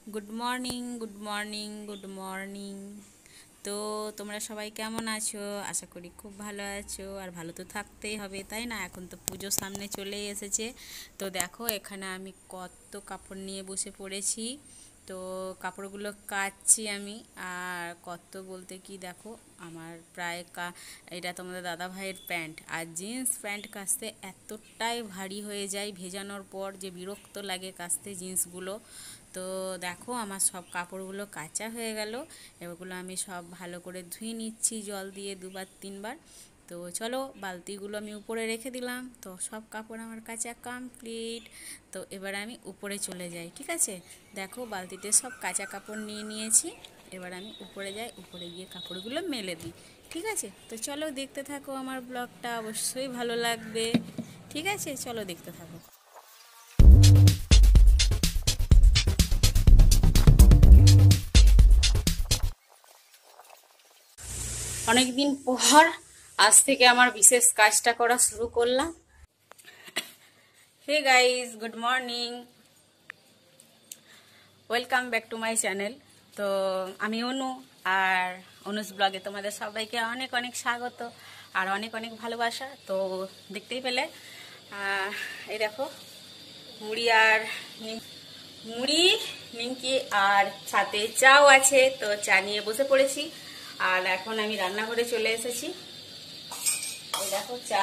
Good morning, good morning, good morning. তো তোমরা সবাই কেমন আছো? আশা করি খুব ভালো আছো, আর ভালো তো থাকতেই হবে, তাই না? এখন তো পুজো সামনে চলেই এসেছে। তো দেখো এখানে আমি কত কাপড় নিয়ে বসে পড়েছি। তো কাপড়গুলো কাচ্ছি আমি। আর কত বলতে কি, দেখো আমার প্রায় এটা তোমাদের দাদা ভাইয়ের প্যান্ট, আর জিন্স প্যান্ট কাচতে এতটাই ভারী হয়ে যায় ভেজানোর পর যে বিরক্ত লাগে কাচতে জিন্সগুলো। তো দেখো আমার সব কাপড়গুলো কাচা হয়ে গেল। এগুলো আমি সব ভালো করে ধুয়ে নিচ্ছি জল দিয়ে 2-3 বার। তো চলো, বালতিগুলো আমি উপরে রেখে দিলাম। তো সব কাপড় আমার কাচা কমপ্লিট। তো এবার আমি উপরে চলে যাই, ঠিক আছে? দেখো বালতিতে সব কাঁচা কাপড় নিয়ে নিয়েছি। এবার আমি উপরে যাই, উপরে গিয়ে কাপড়গুলো মেলে দিই, ঠিক আছে? তো চলো দেখতে থাকো, আমার ব্লগটা অবশ্যই ভালো লাগবে। ঠিক আছে, চলো দেখতে থাকো। অনেক দিন পর আজ থেকে আমার বিশেষ কাজটা করা শুরু করলাম। Hey guys, good morning, welcome back to my channel. তো আমি অনু, আর অনুজ ব্লগে তোমাদের সবাইকে অনেক অনেক স্বাগত আর অনেক অনেক ভালোবাসা। তো দেখতেই পেলে এই দেখো মুড়ি আর মুড়ি, নিমকি আর সাথে চাও আছে। তো চা নিয়ে বসে পড়েছি, আর এখন আমি রান্নাঘরে চলে এসেছি। এই দেখো চা,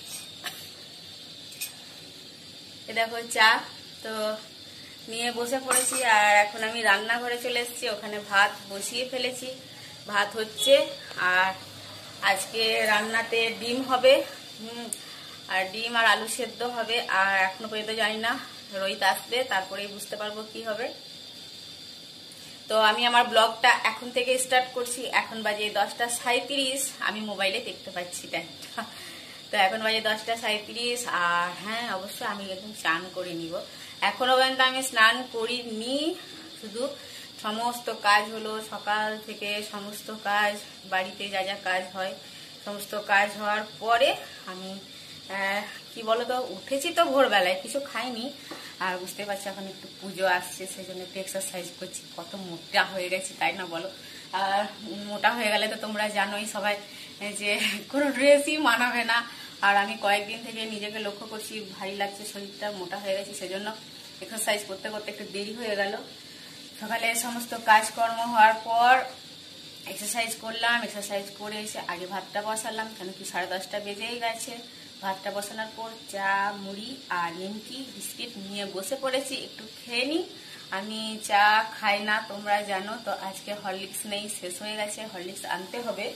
এই দেখো চা তো নিয়ে বসে পড়েছি। আর এখন আমি রান্নাঘরে চলে এসেছি, ওখানে ভাত বসিয়ে ফেলেছি, ভাত হচ্ছে। আর আজকে রান্নাতে ডিম হবে, আর ডিম আর আলু সেদ্ধ হবে। আর এখনো পর্যন্ত জানি না, রোহিত আসবে তারপরেই বুঝতে পারবো কি হবে। তো আমি আমার ব্লগটা এখন থেকে স্টার্ট করছি। এখন বাজে 10টা 37, আমি মোবাইলে দেখতে পাচ্ছি টাইমটা। তো এখন বাজে 10টা 37। আর হ্যাঁ, অবশ্যই আমি একদম স্নান করে নিব। এখনো পর্যন্ত আমি স্নান করিনি, শুধু সমস্ত কাজ হলো সকাল থেকে, সমস্ত কাজ বাড়িতে যা যা কাজ হয় সমস্ত কাজ হওয়ার পরে আমি কি বলতো, উঠেছি তো ভোরবেলায়, কিছু খাইনি। আর বুঝতে পারছি এখন একটু পুজো আসছে, সেই জন্য একটু এক্সারসাইজ করছি। কত মোটা হয়ে গেছি, তাই না বলো? আর মোটা হয়ে গেলে তো তোমরা জানোই সবাই যে কোনো ড্রেসই মানাবে না। আর আমি কয়েকদিন থেকে নিজেকে লক্ষ্য করছি, ভারী লাগছে শরীরটা, মোটা হয়ে গেছি। সেজন্য এক্সারসাইজ করতে করতে একটু দেরি হয়ে গেল। সকালে সমস্ত কাজকর্ম হওয়ার পর এক্সারসাইজ করলাম, এক্সারসাইজ করে এসে আগে ভাতটা বসালাম, কেন কি 10:30 বেজেই গেছে। ভাতটা বসানোর পর চা, মুড়ি আর নিমকি বিস্কিট নিয়ে বসে পড়েছি, একটু খেয়ে নিই। আমি চা খাই না, তোমরা জানো। তো আজকে হরলিক্স নেই, শেষ হয়ে গেছে, হরলিক্স আনতে হবে।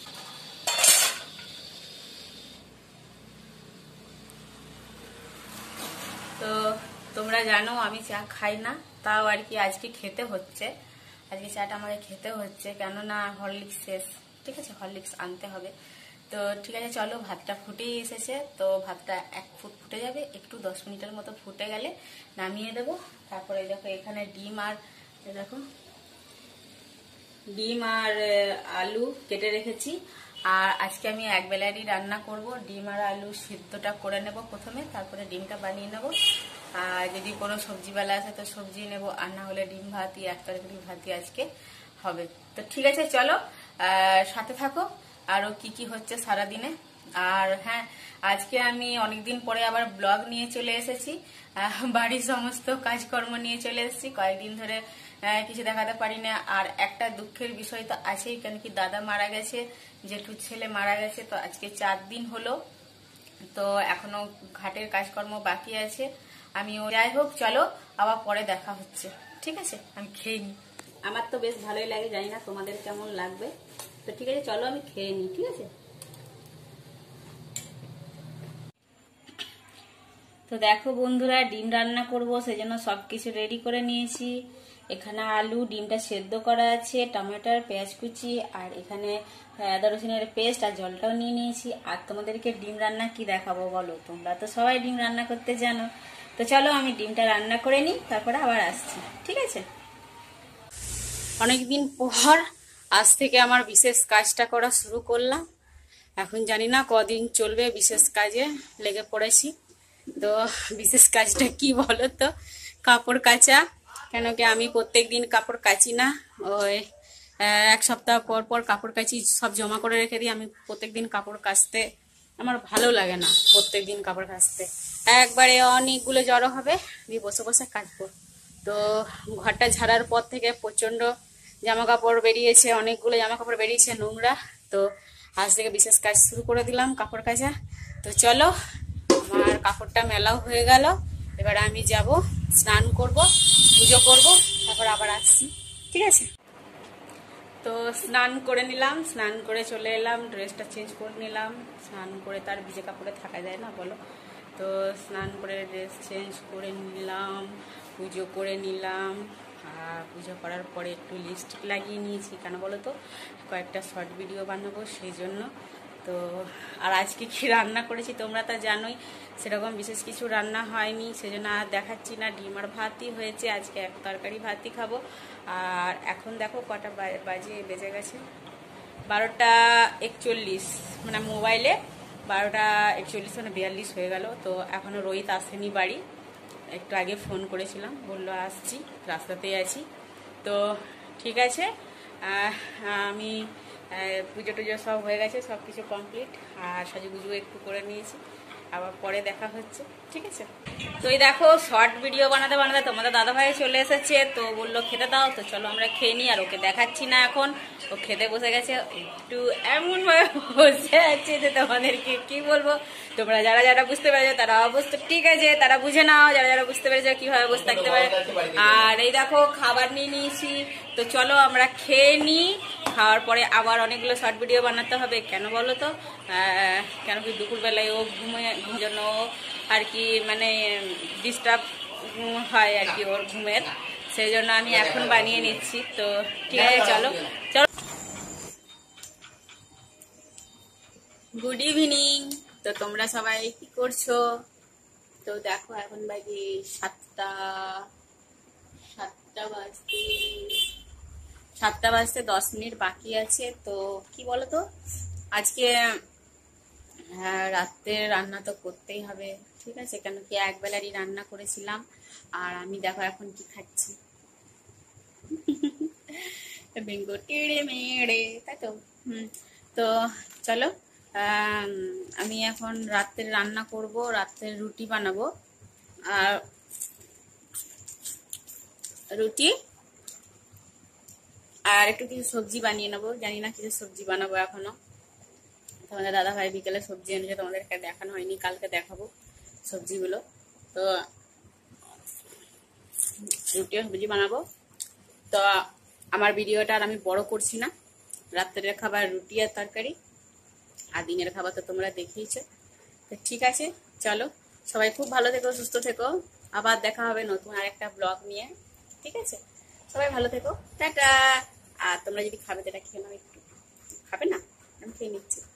তো তোমরা জানো আমি চা খাই না, তাও আর কি আজকে খেতে হচ্ছে। আজকে চাটা আমাকে খেতে হচ্ছে, কেননা হরলিক্স শেষ, ঠিক আছে? হরলিক্স আনতে হবে। তো ঠিক আছে, চলো ভাতটা ফুটেই এসেছে। তো ভাতটা 1 ফুট ফুটে যাবে, একটু 10 মিনিটের মতো ফুটে গেলে নামিয়ে দেব। তারপরে দেখো এখানে ডিম আর দেখো ডিম আর আলু কেটে রেখেছি। আর আজকে আমি এক বেলারই রান্না করব। ডিম আর আলু সিদ্ধটা করে নেব প্রথমে, তারপরে ডিমটা বানিয়ে নেব। আর যদি কোনো সবজিওয়ালা আছে তো সবজি নেব, আর না হলে ডিম ভাতই, এক তরকারি ভাতই আজকে হবে। তো ঠিক আছে, চলো সাথে থাকো আরো কি কি হচ্ছে সারাদিনে। আর হ্যাঁ, আজকে আমি অনেকদিন পরে আবার ব্লগ নিয়ে চলে এসেছি, বাড়ির সমস্ত কাজকর্ম নিয়ে চলে এসেছি। কয়েকদিন ধরে কিছু দেখাতে পারি না। আর একটা দুঃখের বিষয় তো আছেই, কেন কি দাদা মারা গেছে, জেঠুর ছেলে মারা গেছে। তো আজকে 4 দিন হলো, তো এখনো ঘাটের কাজকর্ম বাকি আছে। যাই হোক, চলো আবার পরে দেখা হচ্ছে, ঠিক আছে? আমি খেয়ে নিই, আমার তো বেশ ভালোই লাগে, জানি না তোমাদের কেমন লাগবে। তো ঠিক আছে, চলো আমি খেয়ে নিই, ঠিক আছে? তো দেখো বন্ধুরা, ডিম রান্না করব, সেজন্য সবকিছু রেডি করে নিয়েছি। এখানে আলু, ডিমটা সেদ্ধ করা আছে, টমেটোর, পেঁয়াজ কুচি, আর এখানে আদা রসুনের পেস্ট আর জলটাও নিয়ে নিয়েছি। আর তোমাদেরকে ডিম রান্না কি দেখাবো বলো? তোমরা তো সবাই ডিম রান্না করতে জানো। তো চলো আমি ডিমটা রান্না করে নিই, তারপরে আবার আসছি, ঠিক আছে? অনেকদিন পর আজ থেকে আমার বিশেষ কাজটা করা শুরু করলাম। এখন জানি না কদিন চলবে, বিশেষ কাজে লেগে পড়েছি। তো বিশেষ কাজটা কি বলো তো? কাপড় কাচা, কেন কি আমি প্রত্যেক দিন কাপড় কাচি না, ওই এক সপ্তাহ পর পর কাপড় কাচি, সব জমা করে রেখে দিই। আমি প্রত্যেক দিন কাপড় কাচতে আমার ভালো লাগে না, প্রত্যেক দিন কাপড় কাচতে। একবারে অনেকগুলো জড়ো হবে, দিয়ে বসে বসে কাচবো। তো ঘরটা ঝাড়ার পর থেকে প্রচণ্ড জামা কাপড় বেরিয়েছে, অনেকগুলো জামা কাপড় বেরিয়েছে নোংরা। তো আজ থেকে বিশেষ কাজ শুরু করে দিলাম, কাপড় কাচা। তো চলো, আমার কাপড়টা মেলাও হয়ে গেল, এবার আমি যাব স্নান করব, পুজো করব, তারপর আবার আসছি, ঠিক আছে? তো স্নান করে নিলাম, স্নান করে চলে এলাম, ড্রেসটা চেঞ্জ করে নিলাম। স্নান করে তার ভিজে কাপড়ে থাকা যায় না বলো? তো স্নান করে ড্রেস চেঞ্জ করে নিলাম, পুজো করে নিলাম। আর পুজো করার পরে একটু লিপস্টিক লাগিয়ে নিয়েছি, কেন বলো তো? কয়েকটা শর্ট ভিডিও বানাবো সেই জন্য। তো আর আজকে কি রান্না করেছি তোমরা তা জানোই, সেরকম বিশেষ কিছু রান্না হয়নি, সেজন্য আর দেখাচ্ছি না। ডিম আর ভাতই হয়েছে আজকে, এক তরকারি ভাতই খাবো। আর এখন দেখো কটা বেজে গেছে, 12:41, মানে মোবাইলে 12:41 মানে 42 হয়ে গেল। তো এখনও রোহিত আসেনি বাড়ি, একটু আগে ফোন করেছিলাম, বললো আসছি, রাস্তাতেই আছি। তো ঠিক আছে, আমি পুজো টুজো সব হয়ে গেছে, সব কিছু কমপ্লিট। আর সাজুগুজু একটু করে নিয়েছি, আবার পরে দেখা হচ্ছে, ঠিক আছে? তো এই দেখো শর্ট ভিডিও বানাতে বানাতে তোমাদের দাদাভাই চলে এসেছে, তো বললো খেতে দাও। তো চলো আমরা খেয়ে নিই। আর ওকে দেখাচ্ছি না এখন, ও খেতে বসে গেছে, একটু এমনভাবে বসে আছে যে তোমাদেরকে কি বলবো। তোমরা যারা যারা বুঝতে পেরেছো তারা অবস্থা ঠিক আছে, তারা বুঝে নাও, যারা যারা বুঝতে পেরেছো কিভাবে বসে থাকতে পারে। আর এই দেখো খাবার নিয়ে নিয়েছি, তো চলো আমরা খেয়ে নিই। খাওয়ার পরে আবার অনেকগুলো শর্ট ভিডিও বানাতে হবে, কেন বলো তো? কেন কি দুপুরবেলায় ও জন্য আর কি, মানে ডিস্টার্ব হয় আর কি ওর ঘুমের, সেই জন্য আমি এখন বানিয়ে নিচ্ছি। তো ঠিক আছে, চলো চলো। Good evening. তো তোমরা সবাই কি করছো? তো দেখো এখন বাজে 7টা বাজতে 10 মিনিট বাকি আছে। তো কি বলো তো, আজকে রাত্রে রান্না তো করতেই হবে, ঠিক আছে? কেন কি একবেলারই রান্না করেছিলাম। আর আমি দেখো এখন কি খাচ্ছি, বেঙ্গো টেড়ে মেড়ে, তাই তো? তো চলো, আমি এখন রাত্রে রান্না করব, রাত্রে রুটি বানাবো। আর রুটি আর একটু কিছু সবজি বানিয়ে নেবো, জানি না কিছু সবজি বানাবো এখনো। তোমাদের দাদা ভাই বিকেলে সবজি এনেছে, তোমাদেরকে দেখানো হয়নি, কালকে দেখাবো সবজিগুলো। তো রুটি আর সবজি বানাবো। তো আমার ভিডিওটা আর আমি বড় করছি না, রাত্রের খাবার রুটি আর তরকারি, আর দিনের খাবার তো তোমরা দেখিয়েছো। তো ঠিক আছে, চলো সবাই খুব ভালো থেকো, সুস্থ থেকো, আবার দেখা হবে নতুন আরেকটা ব্লগ নিয়ে, ঠিক আছে? সবাই ভালো থেকো, টাটা। আর তোমরা যদি খাবে তো এটা খেয়ে নাও, একটু খাবে না? আমি খেয়ে নিচ্ছি।